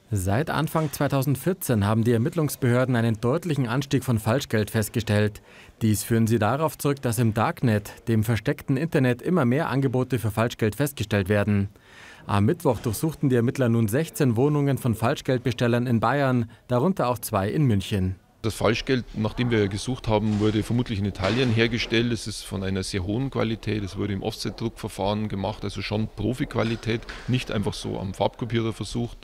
Seit Anfang 2014 haben die Ermittlungsbehörden einen deutlichen Anstieg von Falschgeld festgestellt. Dies führen sie darauf zurück, dass im Darknet, dem versteckten Internet, immer mehr Angebote für Falschgeld festgestellt werden. Am Mittwoch durchsuchten die Ermittler nun 16 Wohnungen von Falschgeldbestellern in Bayern, darunter auch 2 in München. Das Falschgeld, nach dem wir gesucht haben, wurde vermutlich in Italien hergestellt. Es ist von einer sehr hohen Qualität. Es wurde im Offset-Druckverfahren gemacht, also schon Profi-Qualität, nicht einfach so am Farbkopierer versucht.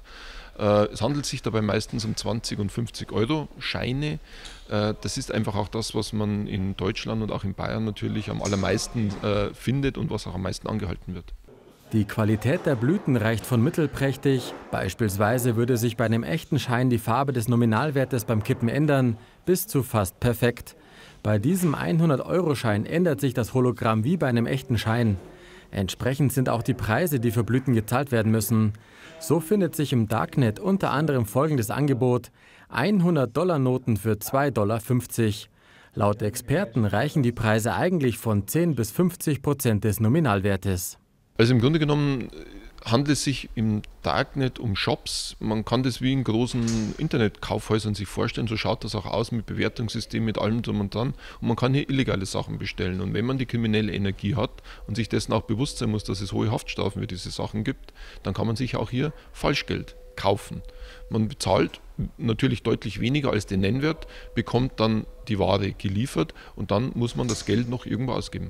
Es handelt sich dabei meistens um 20 und 50 Euro Scheine. Das ist einfach auch das, was man in Deutschland und auch in Bayern natürlich am allermeisten findet und was auch am meisten angehalten wird. Die Qualität der Blüten reicht von mittelprächtig, beispielsweise würde sich bei einem echten Schein die Farbe des Nominalwertes beim Kippen ändern, bis zu fast perfekt. Bei diesem 100-Euro-Schein ändert sich das Hologramm wie bei einem echten Schein. Entsprechend sind auch die Preise, die für Blüten gezahlt werden müssen. So findet sich im Darknet unter anderem folgendes Angebot: 100-Dollar-Noten für 2,50 $. Laut Experten reichen die Preise eigentlich von 10 bis 50% des Nominalwertes. Also im Grunde genommen handelt es sich im Darknet um Shops. Man kann das wie in großen Internetkaufhäusern sich vorstellen. So schaut das auch aus mit Bewertungssystem, mit allem drum und dran. Und man kann hier illegale Sachen bestellen. Und wenn man die kriminelle Energie hat und sich dessen auch bewusst sein muss, dass es hohe Haftstrafen für diese Sachen gibt, dann kann man sich auch hier Falschgeld kaufen. Man bezahlt natürlich deutlich weniger als den Nennwert, bekommt dann die Ware geliefert und dann muss man das Geld noch irgendwo ausgeben.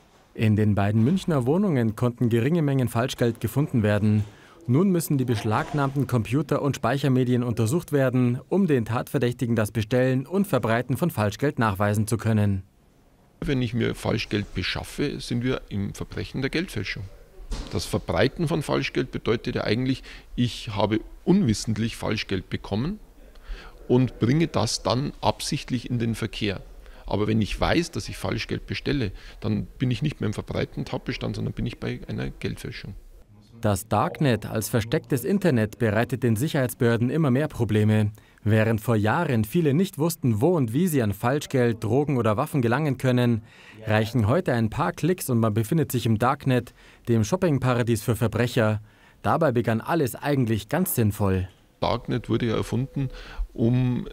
In den beiden Münchner Wohnungen konnten geringe Mengen Falschgeld gefunden werden. Nun müssen die beschlagnahmten Computer- und Speichermedien untersucht werden, um den Tatverdächtigen das Bestellen und Verbreiten von Falschgeld nachweisen zu können. Wenn ich mir Falschgeld beschaffe, sind wir im Verbrechen der Geldfälschung. Das Verbreiten von Falschgeld bedeutet ja eigentlich, ich habe unwissentlich Falschgeld bekommen und bringe das dann absichtlich in den Verkehr. Aber wenn ich weiß, dass ich Falschgeld bestelle, dann bin ich nicht mehr im verbreiteten Tatbestand, sondern bin ich bei einer Geldfälschung. Das Darknet als verstecktes Internet bereitet den Sicherheitsbehörden immer mehr Probleme. Während vor Jahren viele nicht wussten, wo und wie sie an Falschgeld, Drogen oder Waffen gelangen können, reichen heute ein paar Klicks und man befindet sich im Darknet, dem Shoppingparadies für Verbrecher. Dabei begann alles eigentlich ganz sinnvoll. Darknet wurde ja erfunden, um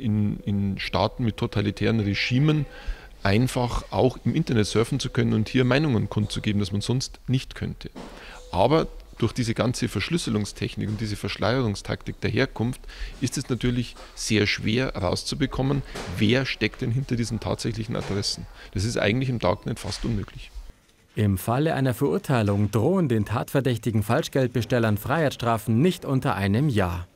in Staaten mit totalitären Regimen einfach auch im Internet surfen zu können und hier Meinungen kundzugeben, das man sonst nicht könnte. Aber durch diese ganze Verschlüsselungstechnik und diese Verschleierungstaktik der Herkunft ist es natürlich sehr schwer herauszubekommen, wer steckt denn hinter diesen tatsächlichen Adressen. Das ist eigentlich im Darknet fast unmöglich. Im Falle einer Verurteilung drohen den tatverdächtigen Falschgeldbestellern Freiheitsstrafen nicht unter einem Jahr.